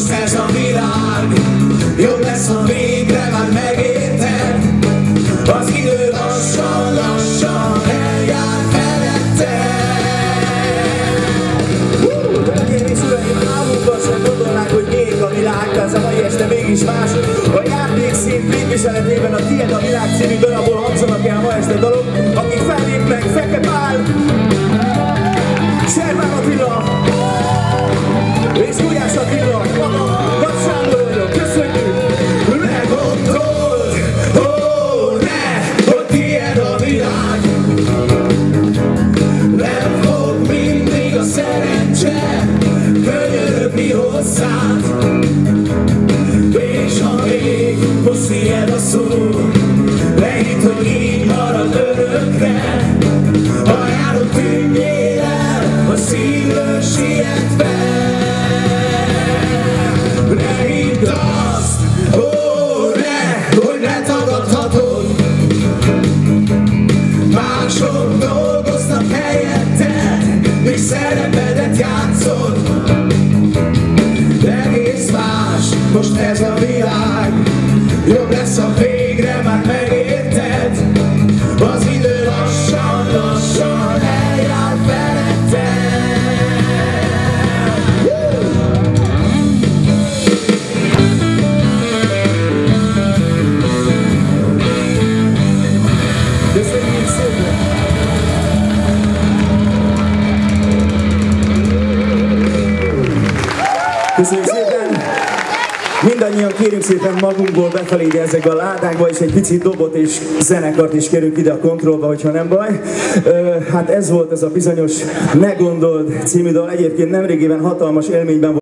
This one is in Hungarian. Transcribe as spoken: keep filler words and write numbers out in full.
most ez a világ jobb lesz, ha végre már megérted. Az idő lassan-lassan eljár feletted. Hölgyeim és uraim, álmunkban sem gondolnánk, hogy ég a világ, de ez a mai este mégis más. A játékszín képviseletében a Tied a világ című darabból hangzanak el ma este dalok, akik fellépnek: Feke Pál, Serván Attila és Gulyás Attila. Maga Nagy Sándor vagyok, köszönjük! Ne gondold, ó ne, hogy tied a világ, nem fog mindig a szerencse könyörögni hozzád. És ha még most tied a szó, lehidd, hogy így marad örökre. Ajánlom, tűnjél el a szívről sietve. Ne hidd azt, ó ne, hogy ne tagadhatod. Mások dolgoznak helyetted, és szerepedet játszod. Egész más most ez a világ, jobb lesz, ha végre már megérted. Az idő lassan-lassan eljár feletted. Köszönjük szépen! Köszönjük szépen! Mindannyian kérünk szépen magunkból befelé ezekbe a ládákba, és egy picit dobot és zenekart is kérünk ide a kontrollba, hogyha nem baj. Hát ez volt ez a bizonyos Ne gondold című dal. Egyébként nemrégiben hatalmas élményben volt.